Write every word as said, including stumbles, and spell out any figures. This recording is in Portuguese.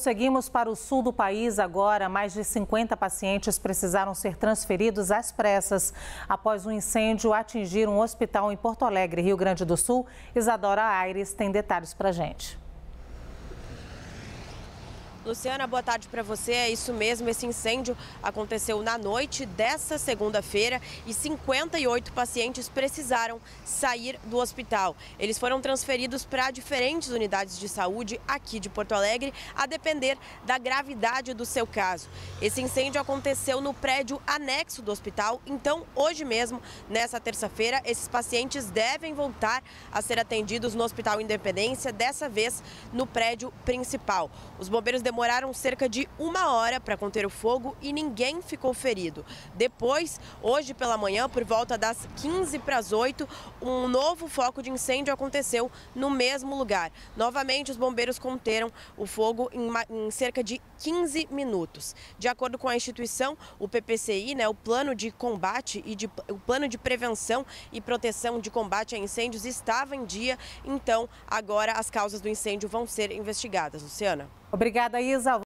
Prosseguimos para o sul do país agora. Mais de cinquenta pacientes precisaram ser transferidos às pressas após um incêndio atingir um hospital em Porto Alegre, Rio Grande do Sul. Isadora Aires tem detalhes para a gente. Luciana, boa tarde para você. É isso mesmo, esse incêndio aconteceu na noite dessa segunda-feira e cinquenta e oito pacientes precisaram sair do hospital. Eles foram transferidos para diferentes unidades de saúde aqui de Porto Alegre, a depender da gravidade do seu caso. Esse incêndio aconteceu no prédio anexo do hospital, então hoje mesmo, nessa terça-feira, esses pacientes devem voltar a ser atendidos no Hospital Independência, dessa vez no prédio principal. Os bombeiros demoraram cerca de uma hora para conter o fogo e ninguém ficou ferido. Depois, hoje pela manhã, por volta das quinze para as oito, um novo foco de incêndio aconteceu no mesmo lugar. Novamente, os bombeiros conteram o fogo em, em cerca de quinze minutos. De acordo com a instituição, o P P C I, né, o Plano de Combate e de, o Plano de Prevenção e Proteção de Combate a Incêndios estava em dia, então agora as causas do incêndio vão ser investigadas. Luciana. Obrigada, Isa.